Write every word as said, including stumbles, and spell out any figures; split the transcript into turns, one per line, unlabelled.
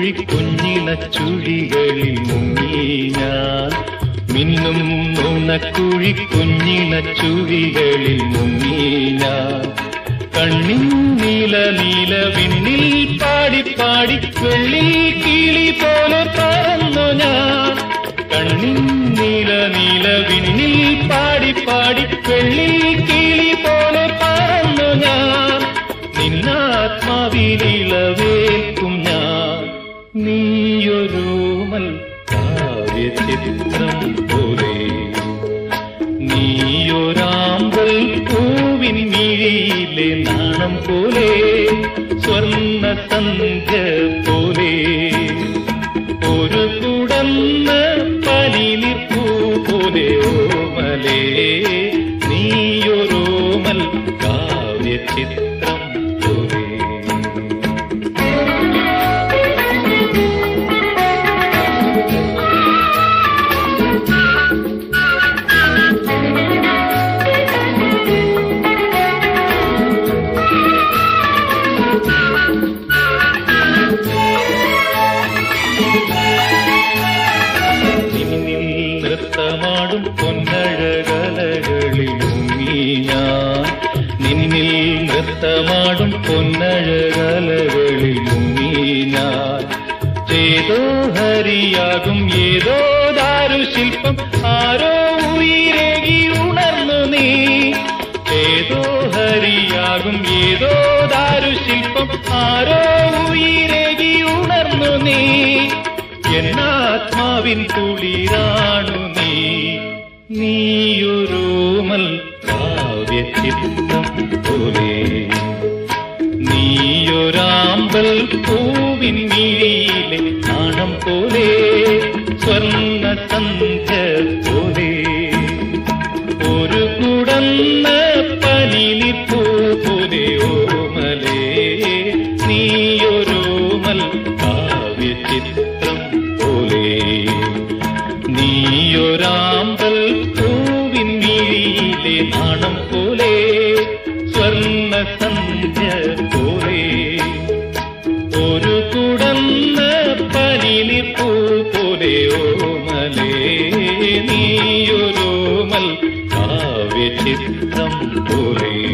ഓണക്കുഴി കുഞ്ഞിണച്ചുഴികളിൽ മുങ്ങി ഞാൻ. മിന്നും ഓണക്കുഴി കുഞ്ഞിണച്ചുഴികളിൽ മുങ്ങി ഞാൻ. കണ്ണിൻ നീല നീല വിണ്ണിൽ പാടി പാടി വെള്ളി കിളി പോലെ പറന്നു ഞാൻ. കണ്ണിൻ നീല നീല വിണ്ണിൽ പാടി പാടി വെള്ളി കിളി പോലെ പറന്നു ഞാൻ. നിന്നാത്മാവിനിളവേൽക്കും ഞാൻ. നീയൊരോമൽ കാവ്യചിത്രം പോലെ, നീയൊരാമ്പൽ പൂവിൻ മിഴിയിലെ നാണം പോലെ, സ്വർണ്ണ സന്ധ്യ പോലെ, ഒരു കുടന്ന പനിനിപ്പൂ പോലെ ഓമലേ, നീയൊരോമൽ കാവ്യചിത്രം പോലെ. നൃത്തമാടും പൊന്നഴകലകളിൽ മുങ്ങി ഞാൻ. നിന്നിൽ നൃത്തമാടും പൊന്നഴകലകളിൽ മുങ്ങി ഞാൻ. ഏതോ ഹരിയാകും ഏതോ ദാരുശില്പം ആരോ ഉയരേകി ഉണർന്നു നീ. ഏതോ ഹരിയാകും ഏതോ ദാരുശില്പം ആരോ ഉയരേകി ഉണർന്നു നീ. എന്നാത്മാവിൻ കുളിരാണു നീ. നീയൊരോമൽ കാവ്യചിത്രം പോലെ, നീയൊരാമ്പൽ പൂവിൻ മിഴിയിലെ നാണം പോലെ, സ്വർണ്ണ സന്ധ്യ പോലെ, ഒരു കുടന്ന പനിനിപ്പൂ പോലെ ഓമലേ, നീയൊരോമൽ കാവ്യചിത്രം പോലെ, നീയൊരാമ്പൽ പൂവിൻ മിഴിയിലെ നാണം പോലെ, സ്വർണ്ണ സന്ധ്യ പോലെ, ഒരു കുടന്ന പനിനിപ്പൂ പോലെ ഓമലേ, നീയൊരോമൽ കാവ്യചിത്രം പോലെ.